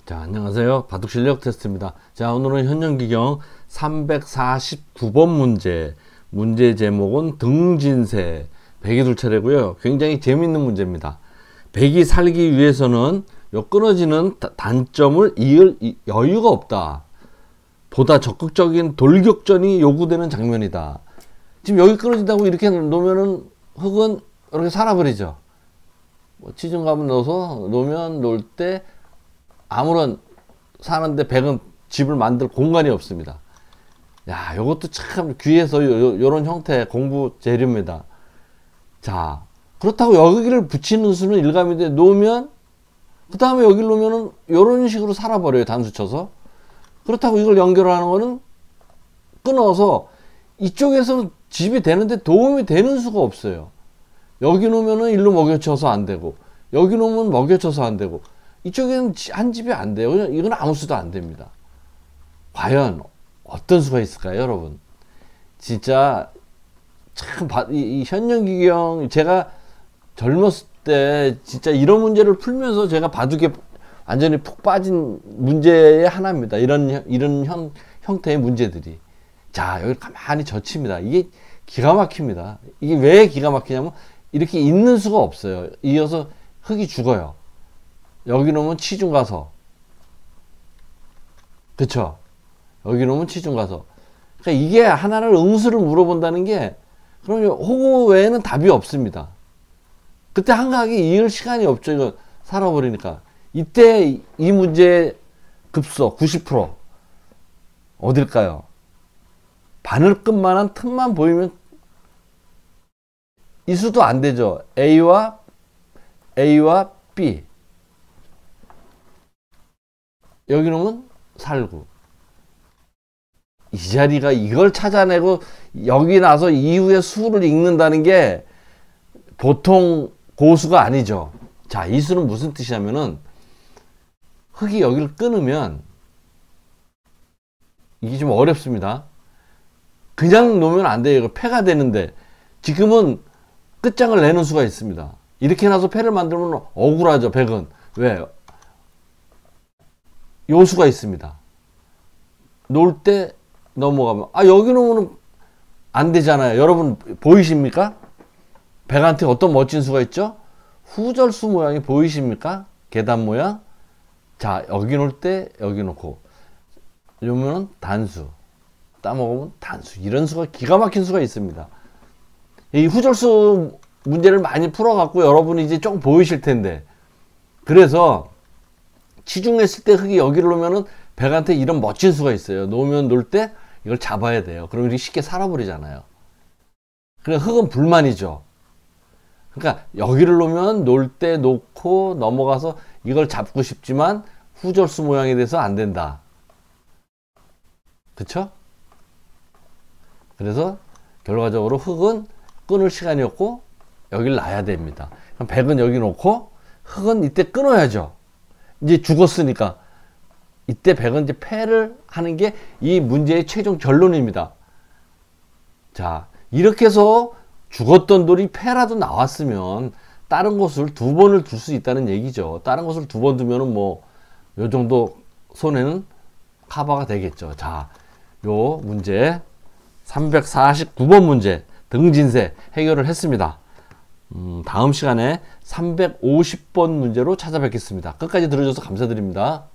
자, 안녕하세요. 바둑 실력 테스트입니다. 자, 오늘은 현영기경 349번 문제 제목은 등진세. 백이 둘 차례고요. 굉장히 재밌는 문제입니다. 백이 살기 위해서는 요 끊어지는 단점을 이을 여유가 없다. 보다 적극적인 돌격전이 요구되는 장면이다. 지금 여기 끊어진다고 이렇게 놓으면은 흙은 이렇게 살아버리죠. 치중감을 넣어서 놓을 때 아무런 사는데 백은 집을 만들 공간이 없습니다. 야, 요것도 참 귀해서 요런 형태의 공부 재료입니다. 자, 그렇다고 여기를 붙이는 수는 일감인데 놓으면 그 다음에 여기를 놓으면은 요런 식으로 살아버려요. 단수 쳐서. 그렇다고 이걸 연결하는 거는 끊어서 이쪽에서 집이 되는데 도움이 되는 수가 없어요. 여기 놓으면은 일로 먹여쳐서 안 되고, 여기 놓으면 먹여쳐서 안 되고, 이쪽에는 한 집이 안 돼요. 이건 아무 수도 안 됩니다. 과연 어떤 수가 있을까요, 여러분? 진짜 참 이 현영기경, 제가 젊었을 때 진짜 이런 문제를 풀면서 제가 바둑에 완전히 푹 빠진 문제의 하나입니다. 이런 형태의 문제들이. 자, 여기 가만히 젖힙니다. 이게 기가 막힙니다. 이게 왜 기가 막히냐면 이렇게 있는 수가 없어요. 이어서 흙이 죽어요. 여기 놓으면 치중 가서, 그쵸? 여기 놓으면 치중 가서. 그러니까 이게 하나를 응수를 물어본다는 게, 그럼 호구 외에는 답이 없습니다. 그때 한가하게 이을 시간이 없죠. 이거 살아버리니까. 이때 이 문제의 급소 90% 어딜까요? 바늘끝만한 틈만 보이면 이 수도 안 되죠. A와 B. 여기 놓으면 살구. 이 자리가 이걸 찾아내고 여기 나서 이후에 수를 읽는다는 게 보통 고수가 아니죠. 자, 이 수는 무슨 뜻이냐면은 흙이 여기를 끊으면 이게 좀 어렵습니다. 그냥 놓으면 안 돼요. 이거 패가 되는데 지금은 끝장을 내는 수가 있습니다. 이렇게 나서 패를 만들면 억울하죠. 백은. 왜? 요수가 있습니다. 놓을 때 넘어가면, 여기 놓으면 안 되잖아요. 여러분 보이십니까? 백한테 어떤 멋진 수가 있죠? 후절수 모양이 보이십니까? 계단 모양. 자, 여기 놓을 때 여기 놓고, 이러면 단수, 따먹으면 단수. 이런 수가, 기가 막힌 수가 있습니다. 이 후절수 문제를 많이 풀어갖고 여러분이 이제 조금 보이실 텐데, 그래서 치중했을 때 흙이 여기를 놓으면은 백한테 이런 멋진 수가 있어요. 놓으면 놓을 때 이걸 잡아야 돼요. 그럼 이렇게 쉽게 살아버리잖아요. 그러니까 흙은 불만이죠. 그러니까 여기를 놓으면 놓을 때 놓고 넘어가서 이걸 잡고 싶지만 후절수 모양이 돼서 안 된다. 그쵸? 그래서 결과적으로 흙은 끊을 시간이 없고 여기를 놔야 됩니다. 그럼 백은 여기 놓고 흙은 이때 끊어야죠. 이제 죽었으니까. 이때 백은 이제 패를 하는 게 이 문제의 최종 결론입니다. 자, 이렇게 해서 죽었던 돌이 패라도 나왔으면 다른 곳을 두 번을 둘 수 있다는 얘기죠. 다른 곳을 두 번 두면은 뭐, 요 정도 손해는 커버가 되겠죠. 자, 요 문제 349번 문제 등진세 해결을 했습니다. 다음 시간에 350번 문제로 찾아뵙겠습니다. 끝까지 들어줘서 감사드립니다.